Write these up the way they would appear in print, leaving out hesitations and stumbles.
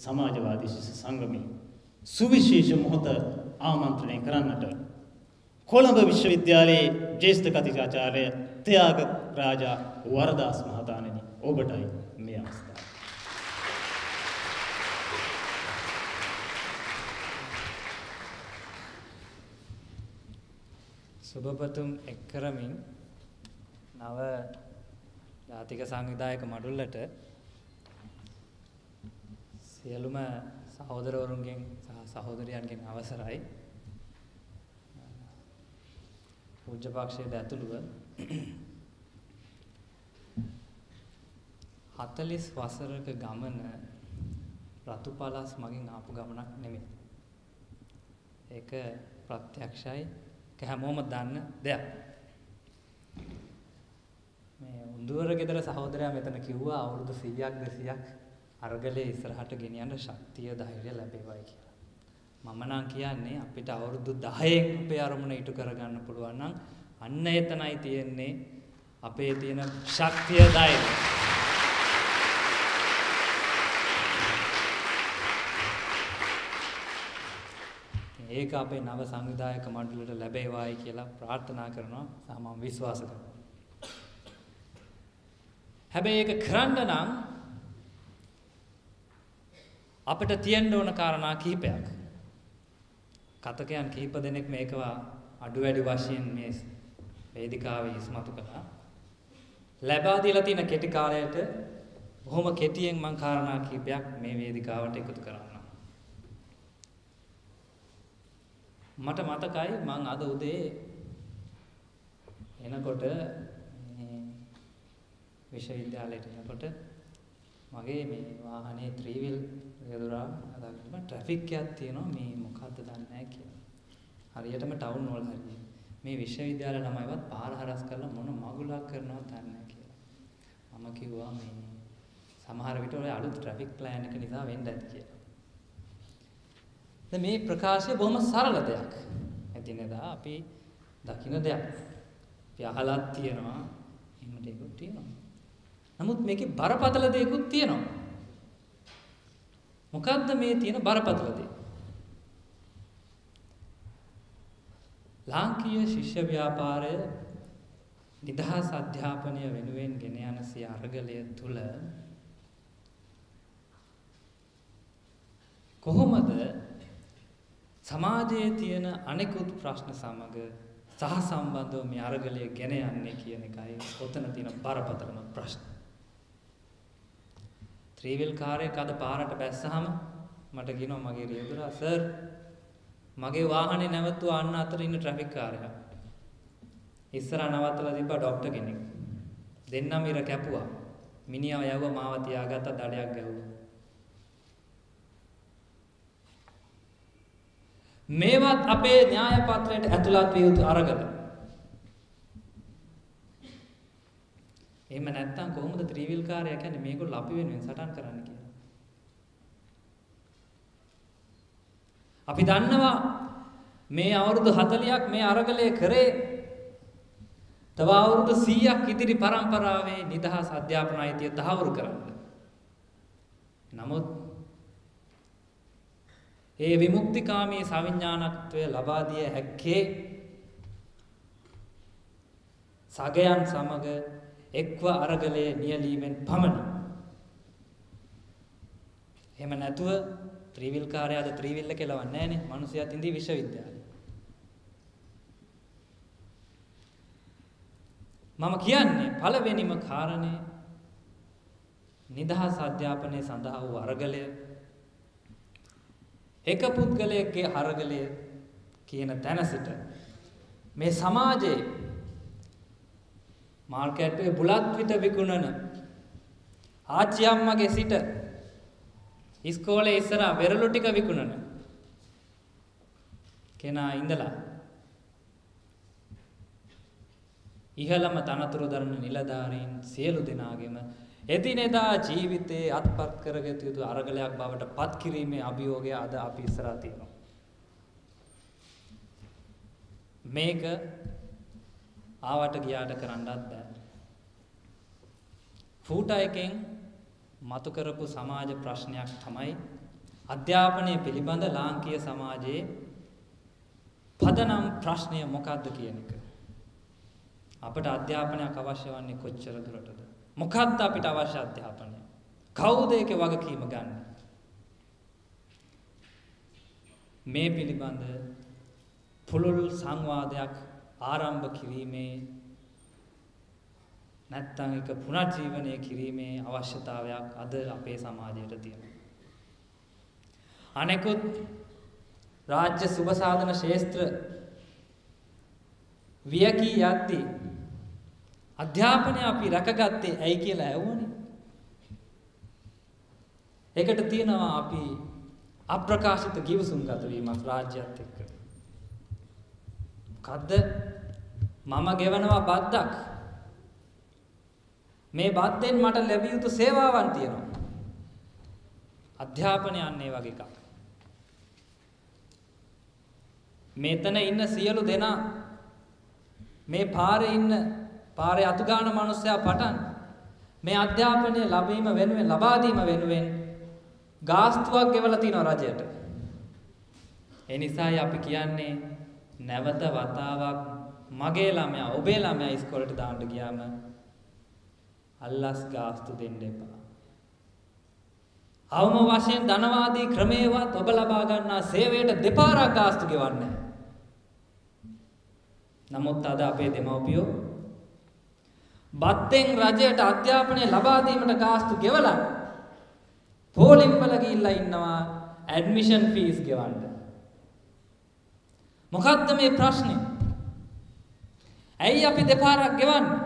සමාජවාදී ශිෂ්‍ය සංගමයේ සුවිශේෂ මොහොත ආමන්ත්‍රණය කරන්නට කොළඹ විශ්වවිද්‍යාලයේ ජ්‍යෙෂ්ඨ කතිකාචාර්ය ත්‍යාග රාජා වරදාස් මහතාණෙනි ඔබටයි මේ අවස්ථාව. සුබපතුම් එක් කරමින් නව ජාතික සංවිධායක මඩුල්ලට සියලුම සහෝදරවරුන්ගෙන් සහ සහෝදරියන්ගෙන් අවසරයි. පූජ්‍යපක්ෂයේ ඇතුළුව 40 වසරක ගමන රතුපලස් මගින් ආපු ගමනක් නෙමෙයි. ඒක ප්‍රත්‍යක්ෂයි. ඒක හැමෝම දන්න දෙයක්. මේ උඳුවර ගෙදර සහෝදරයා මෙතන කිව්වා අවුරුදු 100ක් 200ක් අරගලේ ඉස්සරහට ගෙනියන්න ශක්තිය ධෛර්යය ලැබේවයි කියලා. මම නම් කියන්නේ අපිට අවුරුදු 10න් අපේ අරමුණ ඉටු කරගන්න පුළුවන් නම් අන්න එතනයි තියෙන්නේ අපේ තියෙන ශක්තිය ධෛර්යය. ඒක අපේ නව සංවිධායක මණ්ඩලයට ලැබේවායි කියලා ප්‍රාර්ථනා කරනවා සහ මම විශ්වාස කරනවා. හැබැයි ඒක කරන්න නම් අපිට තියෙන්න ඕන කාරණා කිහිපයක්. කතකයන් කිහිප දෙනෙක් මේකවා අඩු වැඩි වශයෙන් මේ වේදිකාවේ ඉස්මතු කළා. ලැබා දීලා තියෙන කෙටි කාලයට බොහොම කෙටියෙන් මම කාරණා කිහිපයක් මේ වේදිකාවට එකතු කරන්නම්. මට මතකයි මං අද උදේ එනකොට මේ විශ්වවිද්‍යාලයට එනකොට මගේ මේ වාහනේ ත්‍රිවිල් යදුරා අදාගෙන ට්‍රැෆික් එකක් තියෙනවා මේ මොකද්ද දන්නේ නැහැ කියලා. හරියටම ටවුන් වල හරිය. මේ විශ්වවිද්‍යාල ළමයිවත් පාර හරස් කරලා මොන මගුලක් කරනවද දන්නේ නැහැ කියලා. මම කිව්වා මේ සමහර විට ඔය අලුත් ට්‍රැෆික් ප්ලෑන් එක නිසා වෙන්න ඇති කියලා. මේ ප්‍රකාශය බොහොම සරල දෙයක්. එදිනෙදා අපි දකින්න දෙයක්. අපි අහලත් තියෙනවා, එහෙම දෙයක්ත් තියෙනවා. නමුත් මේකේ බරපතල දෙයක්ත් තියෙනවා. මොකද්ද මේ තියෙන බරපතල දේ? ලාංකීය ශිෂ්‍ය ව්‍යාපාරය නිදහස් අධ්‍යාපනය වෙනුවෙන් ගෙන යන සිය අරගලය තුල කොහොමද සමාජයේ තියෙන අනෙකුත් ප්‍රශ්න සමග සහසම්බන්ධව මේ අරගලය ගෙන යන්නේ කියන එකයි ඔතන තියෙන බරපතලම ප්‍රශ්න. ත්‍රිවිල් කාර්යයක් අද පාරට බැස්සහම මට කියනවා මගේ රියදුරා සර් මගේ වාහනේ නැවතුවා අන්න අතර ඉන්න ට්‍රැෆික් කාර්යයක්. ඉස්සරහ නවත්තලා තිබ්බා ડોක්ටර් කෙනෙක්. දෙන්නම ඉර කැපුවා. මිනිහා යවුවා මාව තියාගත්ත දඩයක් ගැහුවා. මේවත් අපේ න්‍යාය පත්‍රයට ඇතුළත් විය යුතු අරගල. එහෙම නැත්නම් කොහොමද ත්‍රිවිල් කාර්යය කියන්නේ මේගොල්ලෝ අපි වෙනුවෙන් සටන් කරන්න කියලා. අපි දන්නවා මේ අවුරුදු 40ක් මේ අරගලය කරේ තව අවුරුදු 100ක් ඉදිරි පරම්පරාවේ නිදහස් අධ්‍යාපන අයිතිය තහවුරු කරන්න. නමුත් ඒ විමුක්තිකාමී සවිඥානිකත්වය ලබා දිය හැක්කේ සගයන් සමග එක්ව අරගලයේ නියැලීමෙන් පමණි. එහෙම නැතුව ත්‍රිවිල් කාර්යයද ත්‍රිවිල් කෙලවන්නේ නැහනේ. මිනිස්සුත් ඉඳි විශ්වවිද්‍යාලේ. මම කියන්නේ පළවෙනිම කාරණේ නිදහස් අධ්‍යාපනයේ සඳහා වූ අරගලය එක පුද්ගලයෙක්ගේ අරගලය කියන තැන සිට මේ සමාජයේ මාර්කට්ටුවේ බුලත් විට විකුණන ආච්චි අම්මගේ සිට ඉස්කෝලේ ඉස්සරහා වෙරළු ටික විකුණන කෙනා ඉඳලා ඉහළම තනතුරු දරන නිලධාරීන් සියලු දෙනාගේම එදිනෙදා ජීවිතයේ අත්පත් කරගත යුතු අරගලයක් බවට පත් කිරීමේ අභියෝගය අද අපි ඉස්සරහා තියෙනවා. මේක ආවට ගියාට කරන්නත් බෑ. ෆූටා එකෙන් මතු කරපු සමාජ ප්‍රශ්නයක් තමයි අධ්‍යාපනය පිළිබඳ ලාංකීය සමාජයේ පදනම් ප්‍රශ්නය මොකක්ද කියන එක. අපට අධ්‍යාපනයක් අවශ්‍ය වන්නේ කොච්චර දුරටද? මොකක්ද අපිට අවශ්‍ය අධ්‍යාපනය? කවුද ඒකේ වගකීම ගන්න? මේ පිළිබඳ පුළුල් සංවාදයක් ආරම්භ කිරීමේ නැත්නම් ඒක පුනර්ජීවනය කිරීමේ අවශ්‍යතාවයක් අද අපේ සමාජයට තියෙනවා. අනෙකුත් රාජ්‍ය සුබ සාධන ශාස්ත්‍ර වියකී යද්දී අධ්‍යාපනය අපි රැකගත්තේ ඇයි කියලා ඇහුවනේ. ඒකට තියෙනවා අපි අප්‍රකාශිත කිවිසුම්ගත වීමක් රාජ්‍යයත් එක්ක. මොකද්ද? මම ගෙවනවා බද්දක්. මේ බද්දෙන් මට ලැබිය යුතු සේවාවන් තියෙනවා. අධ්‍යාපනය අන්නේ වගේ එකක්. මෙතන ඉන්න සියලු දෙනා මේ පාරේ අතු ගන්න මිනිස්සයා පටන් මේ අධ්‍යාපනය ලැබීම වෙනුවෙන් ලබා දීම වෙනුවෙන් ගාස්තුවක් ගෙවලා තිනවා රජයට. ඒ නිසායි අපි කියන්නේ නැවත වතාවක් මගේ ළමයා ඔබේ ළමයා ඉස්කෝලේට දාන්න ගියාම අල්ලස් ගාස්තු දෙන්න එපා. අවම වශයෙන් ධනවාදී ක්‍රමේවත් ඔබ ලබා ගන්නා සේවයට දෙපාරක් ගාස්තු ගෙවන්නේ. නමුත් අද අපේ දෙමව්පියෝ බත්තෙන් රජයට අධ්‍යාපනය ලබා දීමට ගාස්තු ගෙවලා පොලිම්වල ගිහිල්ලා ඉන්නවා ඇඩ්මිෂන් ෆීස් ගෙවන්න. මොකක්ද මේ ප්‍රශ්නේ? ඇයි අපි දෙපාරක් ගෙවන්නේ?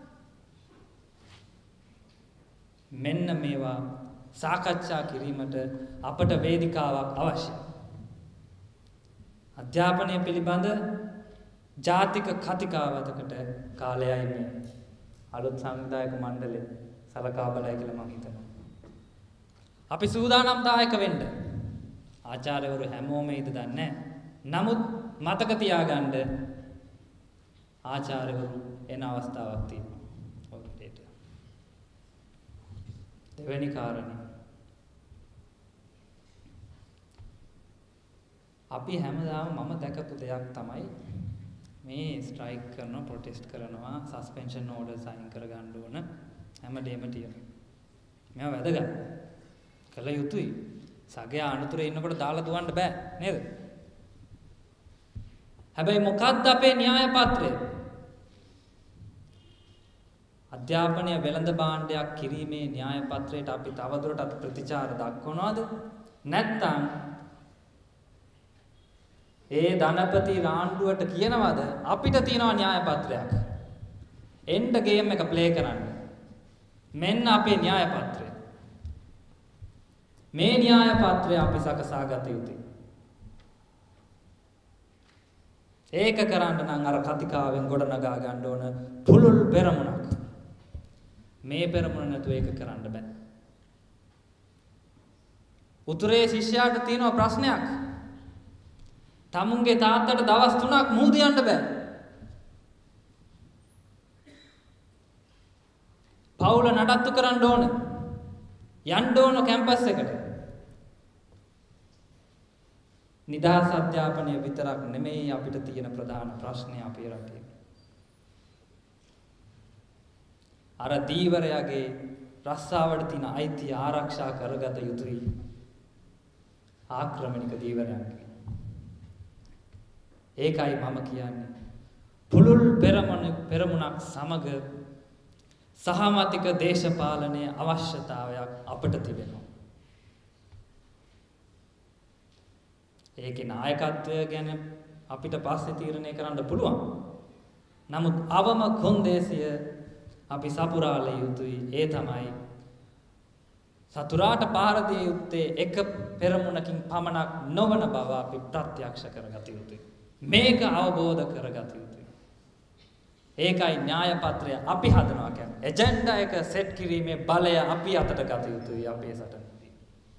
මෙන්න මේවා සාකච්ඡා කිරීමට අපට වේදිකාවක් අවශ්‍යයි. අධ්‍යාපනය පිළිබඳ ජාතික කතිකාවතකට කාලයයි මේ අලුත් සංවිධායක මණ්ඩලය සලකා බලයි කියලා මම හිතනවා. අපි සූදානම් දායක වෙන්න. ආචාර්යවරු හැමෝම ඉද දන්නේ නමුත් මතක තියාගන්න ආචාර්යවරු එන අවස්ථාවක් තියෙනවා. ඔය දෙවෙනි කාරණේ අපි හැමදාම මම දැකපු දෙයක් තමයි මේ ස්ට්‍රයික් කරනවා ප්‍රොටෙස්ට් කරනවා සස්පෙන්ෂන් ඕඩර් සයින් කරගන්න ඕන හැමදේම තියෙනවා. මේවා වැදගත්. කළ යුතුයි. සගයා අනුතරේ ඉන්නකොට දාලා දුවන්න බෑ නේද? හැබැයි මොකක්ද අපේ න්‍යාය පත්‍රය? අධ්‍යාපනය වෙළඳ භාණ්ඩයක් කිරීමේ න්‍යාය පත්‍රයට අපි තවදුරටත් ප්‍රතිචාර දක්වනවද? නැත්නම් ඒ ධනපති රාණ්ඩුවට කියනවද අපිට තියෙනවා න්‍යාය පත්‍රයක්. එන්ඩ් ගේම් එක ප්ලේ කරන්න. මෙන්න අපේ න්‍යාය පත්‍රය. මේ න්‍යාය පත්‍රය අපි සකසා ගත යුතුයි. ඒක කරන්න නම් අර කතිකාවෙන් ගොඩනගා ගන්න ඕන පුළුල් පෙරමුණක්. මේ පෙරමුණ නැතුව ඒක කරන්න බෑ. උතුරේ ශිෂ්‍යයාට තියෙන ප්‍රශ්නයක්. තමුන්ගේ තාත්තට දවස් 3ක් මුහුද යන්න බෑ. පවුල නඩත්තු කරන්න ඕන. යන්න ඕන කැම්පස් එකට. නිදහස් අධ්‍යාපනය විතරක් නෙමෙයි අපිට තියෙන ප්‍රධාන ප්‍රශ්නය අපේ රටේ. අර දීවරයාගේ රස්සාවට තියෙන අයිතිය ආරක්ෂා කරගත යුතුයි. ආක්‍රමණික දීවරයන්ගේ. ඒකයි මම කියන්නේ පුළුල් පෙරමුණක් සමග සහමතික දේශපාලනයේ අවශ්‍යතාවයක් අපට තිබෙනවා. ඒකේ නායකත්වය ගැන අපිට පස්සේ තීරණය කරන්න පුළුවන්. නමුත් අවම කොන්දේසිය අපි සපුරාලිය යුතුයි. ඒ තමයි සතුරාට පාර දිය යුත්තේ එක පෙරමුණකින් පමණක් නොවන බව අපි ප්‍රත්‍යක්ෂ කරගත යුතුයි. මේක අවබෝධ කරගත යුතුයි. ඒකයි න්‍යාය පත්‍රය අපි හදනවා කියන්නේ. එජෙන්ඩා එක සෙට් කිරීමේ බලය අපි අතට ගත යුතුයි අපේ සටනේදී.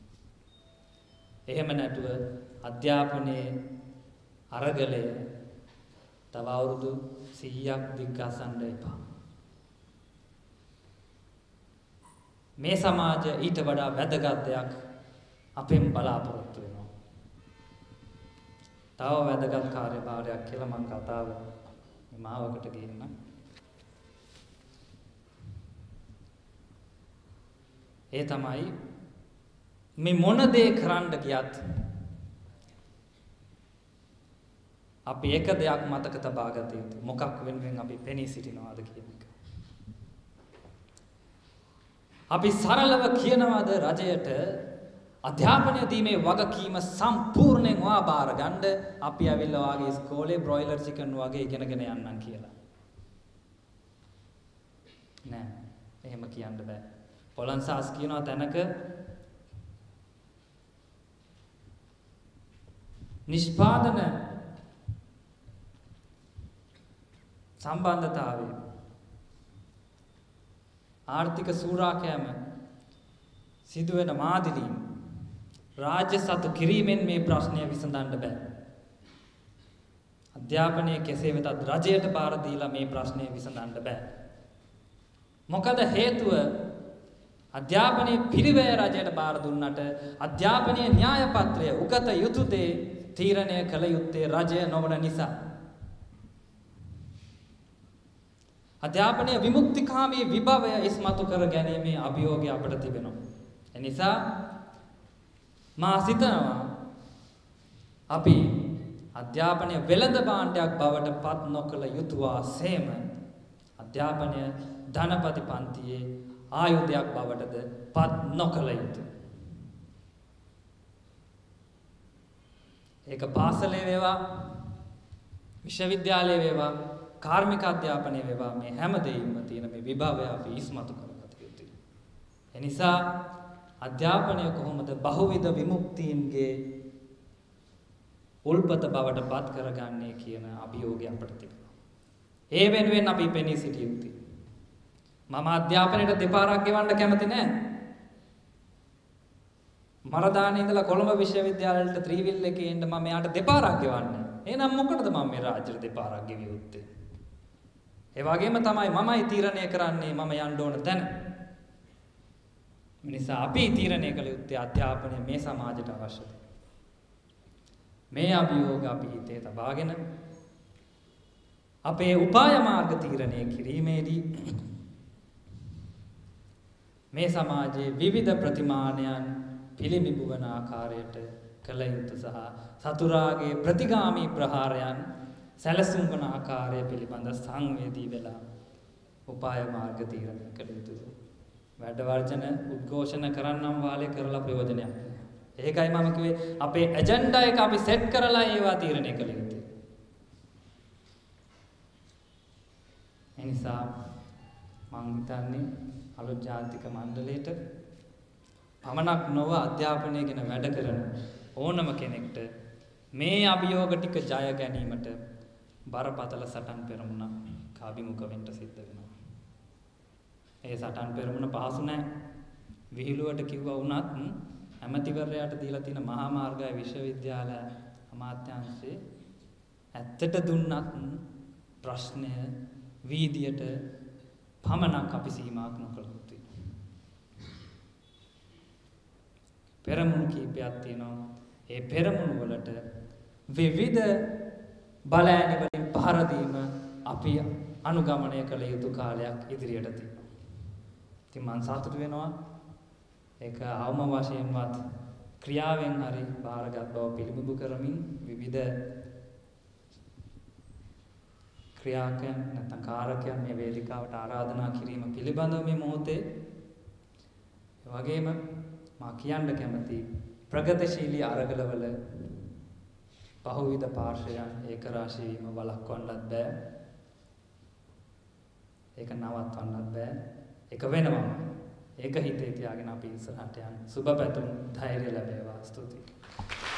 එහෙම නැතුව අධ්‍යාපනයේ අරගලය තව අවුරුදු 100ක් දිග්ගසන්න එපා. මේ සමාජය ඊට වඩා වැදගත් දෙයක් අපෙන් බලාපොරොත්තු වෙනවා. තව වැදගත් කාර්යභාරයක් කියලා මම කතාව මාවකට ගේන්න. ඒ තමයි මේ මොන දේ කරන්න ගියත් අපි එක දෙයක් මතක තබා ගත යුතුයි. මොකක් වෙනුවෙන් අපි පෙනී සිටිනවද කියන එක. අපි සරලව කියනවාද රජයට අධ්‍යාපනය දීමේ වගකීම සම්පූර්ණයෙන් ඔයා බාර ගන්න. අපි ඇවිල්ලා වාගේ ඉස්කෝලේ බ්‍රොයිලර් චිකන් වගේ ඉගෙනගෙන යන්නම් කියලා. නෑ, එහෙම කියන්න බෑ. පොලන්සාස් කියනවා තැනක නිෂ්පාදන සම්බන්ධතාවය ආර්ථික සූරාකෑම සිදුවෙන මාදිලීන් රාජ්‍ය සතු කිරීමෙන් මේ ප්‍රශ්නය විසඳන්න බෑ. අධ්‍යාපනය කෙසේ වෙතත් රජයට බාර දීලා මේ ප්‍රශ්නය විසඳන්න බෑ. මොකද හේතුව අධ්‍යාපනයේ පිරිවැය රජයට බාර දුන්නට අධ්‍යාපනයේ න්‍යාය පත්‍රය උගත යුතු දේ තීරණය කළ යුත්තේ රජය නොවන නිසා. අධ්‍යාපනයේ විමුක්තිකාමී විභවය ඉස්මතු කර ගැනීමේ අභියෝගය අපට තිබෙනවා. එනිසා මා සිතනවා අපි අධ්‍යාපනය වෙළඳ භාණ්ඩයක් බවට පත් නොකළ යුතුවා සේම අධ්‍යාපනය ධනපති පන්තියේ ආයුධයක් බවටද පත් නොකළ යුතුයි. ඒක පාසලේ වේවා විශ්වවිද්‍යාලයේ වේවා කාර්මික අධ්‍යාපනයේ වේවා මේ හැම දෙයින්ම තියෙන මේ විභවය අපි ඉස්මතු කරගත යුතුයි. එනිසා අධ්‍යාපනය කොහොමද බහුවිධ විමුක්තියන්ගේ උල්පත බවට පත් කරගන්නේ කියන අභියෝගය අපට තිබෙනවා. ඒ වෙනුවෙන් අපි පෙනී සිටිය යුතුයි. මම අධ්‍යාපනයට දෙපාරක් ගෙවන්න කැමති නෑ. මරදානේ ඉඳලා කොළඹ විශ්වවිද්‍යාලයට ත්‍රිවිල් එකේ එන්න මම එයාට දෙපාරක් ගෙවන්නේ. එහෙනම් මොකටද මම මේ රාජ්‍යයට දෙපාරක් ගෙවිය යුත්තේ? ඒ වගේම තමයි මමයි තීරණය කරන්නේ මම යන්න ඕන තැන. මිනිසා අපි තීරණය කළ යුත්තේ අධ්‍යාපනය මේ සමාජයට අවශ්‍යද? මේ අභියෝග අපි හිතේ තබාගෙන අපේ උපාය මාර්ග තීරණය කිරීමේදී මේ සමාජයේ විවිධ ප්‍රතිමානයන් පිළිඹු වන ආකාරයට කළ යුතු සහ සතුරාගේ ප්‍රතිගාමී ප්‍රහාරයන් සැලසුම් වන ආකාරය පිළිබඳ සංවේදී වෙලා උපාය මාර්ග තීරණය කළ යුතුයි. වැඩ වර්ජන උද්ඝෝෂණ කරන්නම් වාලේ කරලා ප්‍රයෝජනයක් නැහැ. ඒකයි මම කිව්වේ අපේ ඇජෙන්ඩා එක අපි සෙට් කරලා ඒවා තීරණය කළ යුතුයි. එනිසා මම හිතන්නේ අලුත් ජාතික මණ්ඩලයට පමණක් නොව අධ්‍යාපනය ගැන වැඩ කරන ඕනම කෙනෙක්ට මේ අභියෝග ටික ජය ගැනීමට බරපතල සටන් පෙරමුණක් කාබිමුඛ වෙන්න සිද්ධ වෙනවා. ඒ සටන් පෙරමුණ පහසු නැහැ. විහිළුවට කිව්වා වුණත් ඇමතිවරයාට දීලා තියෙන මහා මාර්ගය විශ්වවිද්‍යාල අමාත්‍යාංශයේ ඇත්තට දුන්නත් ප්‍රශ්නය වීදියට පමණක් අපි සීමාවක් නොකළ යුතුයි. පෙරමුණු කීපයක් තියෙනවා. ඒ පෙරමුණු වලට විවිධ බලෑනි වලින් පහර දීම අපි අනුගමනය කළ යුතු කාලයක් ඉදිරියට තියෙනවා. ඉතින් මම සතුටු වෙනවා ඒක අවම වශයෙන්වත් ක්‍රියාවෙන් හරි බාරගත් බව පිළිබිඹු කරමින් විවිධ ක්‍රියාකයන් නැත්නම් කාරකයන් මේ වේදිකාවට ආරාධනා කිරීම පිළිබඳව මේ මොහොතේ වගේම මා කියන්න කැමති ප්‍රගතිශීලී අරගලවල බහුවිධ පාර්ශ්වයන් ඒක රාශී වීම වළක්වන්නත් බෑ. ඒක නවත්වන්නත් බෑ. ඒක වෙනවා. ඒක හිතේ තියාගෙන අපි ඉස්සරහට යන්න. සුබ පැතුම් ධෛර්යය ලැබේවා. ස්තුතියි.